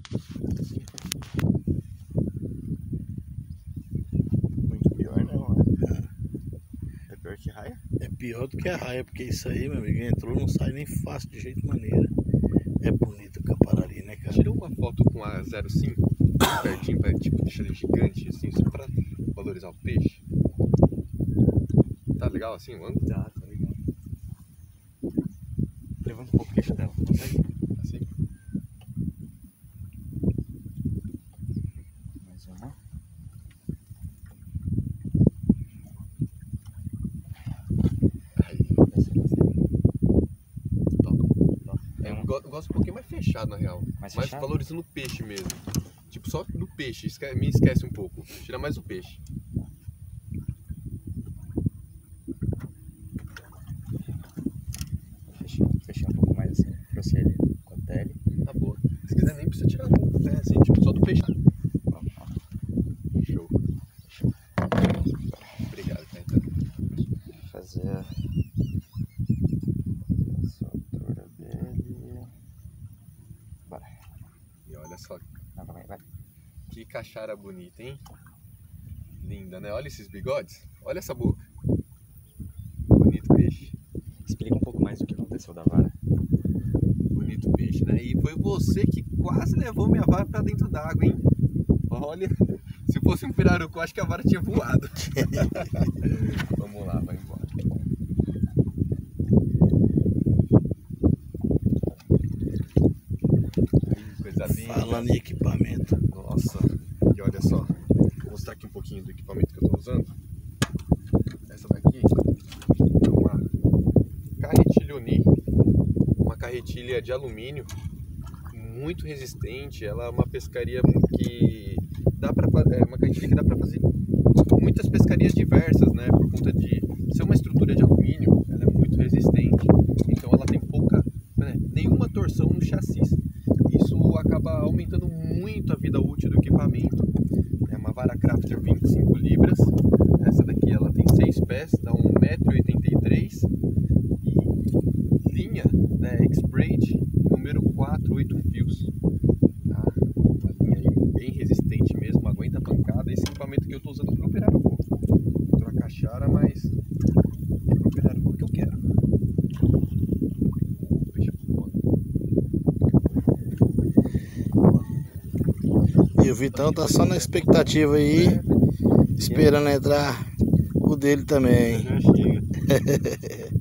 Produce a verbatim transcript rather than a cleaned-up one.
Muito pior não, né? É, é pior que raia? É pior do que a raia, porque isso aí, meu amigo, entrou, não sai nem fácil de jeito maneira. É bonito o Camparari, né, cara? Tirou uma foto com a zero cinco pertinho, pra, tipo, deixar ele gigante, assim, só pra valorizar o peixe. Tá legal assim o ângulo? Tá, tá legal. Levanta um pouco o queixo dela, consegue? Assim? Mais uma. Aí, top. É, eu go- gosto um pouquinho mais fechado, na real. Mais Mais fechado? valorizando o peixe mesmo. Tipo, só do peixe, esque- me esquece um pouco. Tira mais o peixe. Fechei, fechei um pouco mais assim. Trouxe ele com a tele. Tá boa. Se quiser nem precisa tirar muito, né? Assim, tipo, só do peixe. Ó, ó. Show. Obrigado, Caetano. Fazer a a soltura dele. Bora. E olha só, Não, vai, vai. que cachara bonita, hein? Linda, né? Olha esses bigodes. Olha essa boca. Bonito peixe. Explica um pouco mais do que aconteceu da vara. Bonito peixe, né? E foi você que quase levou minha vara pra dentro d'água, hein? Olha, se fosse um pirarucu, acho que a vara tinha voado. Vamos lá, vai embora. Aí, coisa linda. Falando em equipamento. Nossa, e olha só, vou mostrar aqui um pouquinho do equipamento que eu estou usando. Essa daqui é uma carretilha Oni, uma carretilha de alumínio, muito resistente. Ela é uma pescaria que dá para é uma carretilha que dá para fazer muitas pescarias diversas, né? Por conta de ser uma estrutura de alumínio, ela é muito resistente. Então ela tem pouca, né, nenhuma torção no chassi. Isso acaba aumentando muito a vida útil do equipamento. É uma vara Crafter vinte e cinco libras. Essa daqui ela tem seis pés, dá um metro e oitenta e três. E linha, né, X-Braid número quatro, oito fios. Tá? Uma linha aí bem resistente mesmo, aguenta pancada. Esse equipamento que eu estou usando para o pirarucu. Outra cachara, mas é para o pirarucu que eu quero. Peixe boa. E o Vitão tá só na expectativa aí, esperando entrar o dele também. Já chega.